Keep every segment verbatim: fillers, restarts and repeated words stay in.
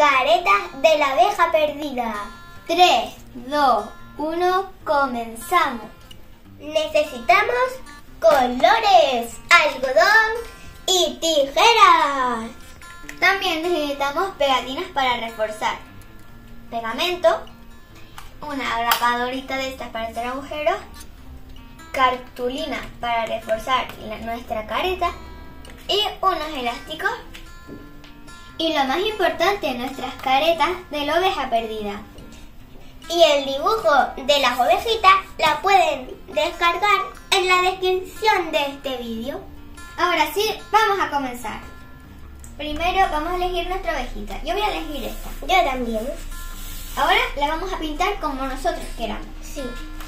Caretas de la abeja perdida. tres, dos, uno, comenzamos. Necesitamos colores, algodón y tijeras. También necesitamos pegatinas para reforzar, pegamento, una grapadorita de estas para hacer agujeros, cartulina para reforzar la, nuestra careta y unos elásticos. Y lo más importante, nuestras caretas de la oveja perdida. Y el dibujo de las ovejitas la pueden descargar en la descripción de este vídeo. Ahora sí, vamos a comenzar. Primero vamos a elegir nuestra ovejita. Yo voy a elegir esta. Yo también. Ahora la vamos a pintar como nosotros queramos. Sí.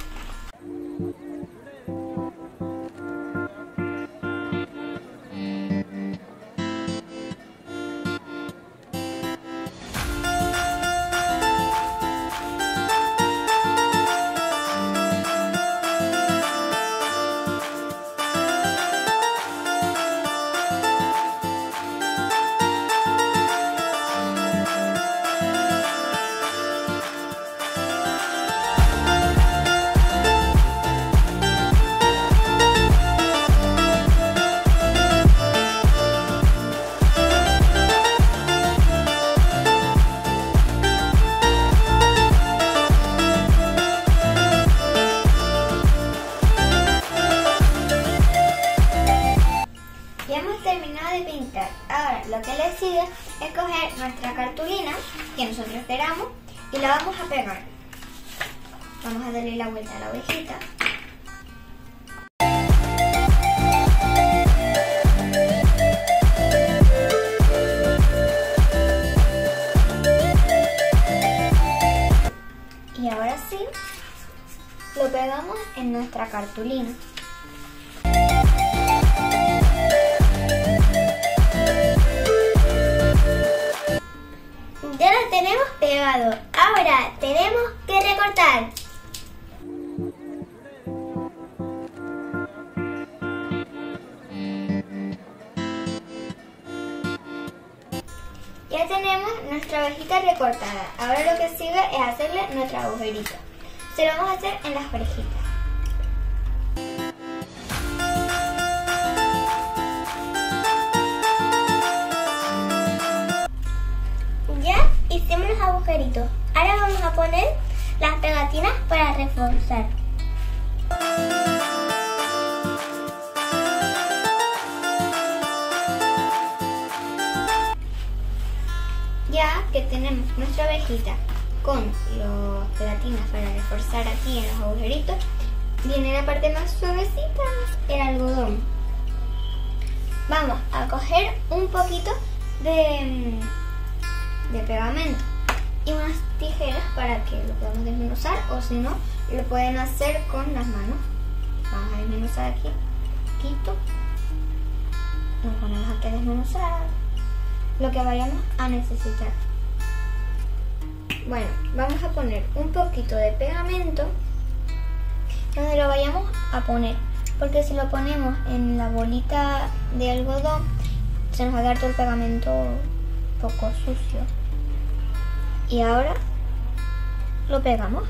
Ahora lo que le sigue es coger nuestra cartulina que nosotros queramos y la vamos a pegar. Vamos a darle la vuelta a la ovejita. Y ahora sí, lo pegamos en nuestra cartulina. Ya lo tenemos pegado. Ahora tenemos que recortar. Ya tenemos nuestra ovejita recortada. Ahora lo que sigue es hacerle nuestra agujerita. Se lo vamos a hacer en las orejitas. Ya hicimos los agujeritos. Ahora vamos a poner las pegatinas para reforzar. Ya que tenemos nuestra ovejita con las pegatinas para reforzar aquí en los agujeritos, viene la parte más suavecita, el algodón. Vamos a coger un poquito de... de pegamento y unas tijeras para que lo podamos desmenuzar, o si no, lo pueden hacer con las manos. Vamos a desmenuzar aquí, quito, nos ponemos aquí a desmenuzar lo que vayamos a necesitar. Bueno, vamos a poner un poquito de pegamento donde lo vayamos a poner, porque si lo ponemos en la bolita de algodón se nos va a dar todo el pegamento un poco sucio. Y ahora lo pegamos.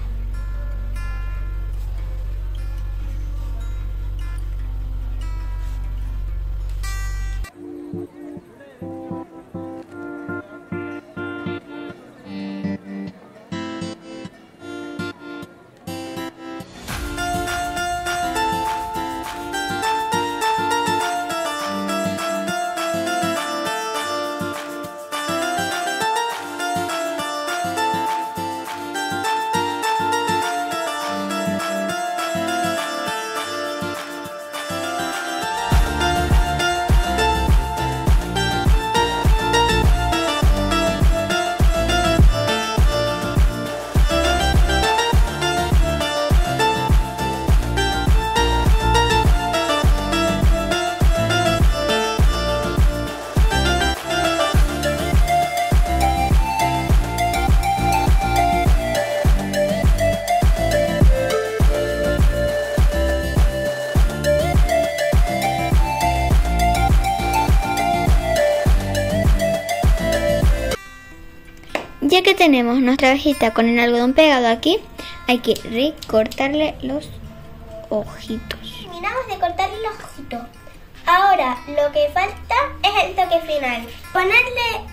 Ya que tenemos nuestra abejita con el algodón pegado aquí, hay que recortarle los ojitos. Terminamos de cortarle los ojitos. Ahora lo que falta es el toque final. Ponerle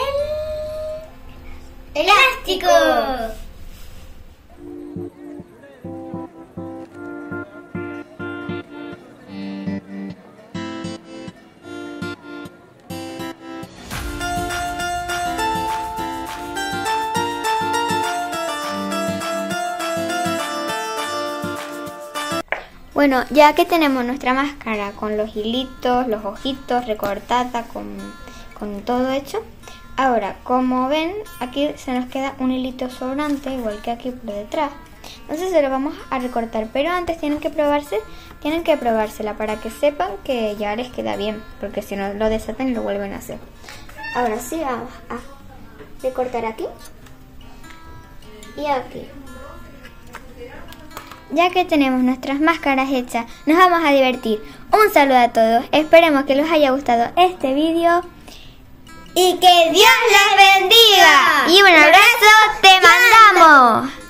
el elástico. Bueno, ya que tenemos nuestra máscara con los hilitos, los ojitos, recortada, con, con todo hecho, ahora, como ven, aquí se nos queda un hilito sobrante, igual que aquí por detrás. Entonces se lo vamos a recortar, pero antes tienen que probarse, tienen que probársela para que sepan que ya les queda bien, porque si no lo desatan y lo vuelven a hacer. Ahora sí, vamos a recortar aquí y aquí. Ya que tenemos nuestras máscaras hechas, nos vamos a divertir. Un saludo a todos, esperemos que les haya gustado este vídeo. Y que Dios les bendiga. Y un abrazo te mandamos.